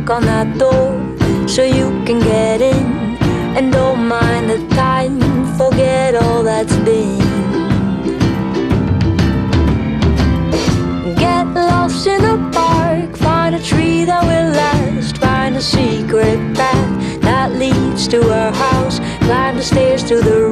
knock on that door so you can get in. And don't mind the time, forget all that's been. Get lost in the park, find a tree that will last. Find a secret path that leads to our house. Climb the stairs to the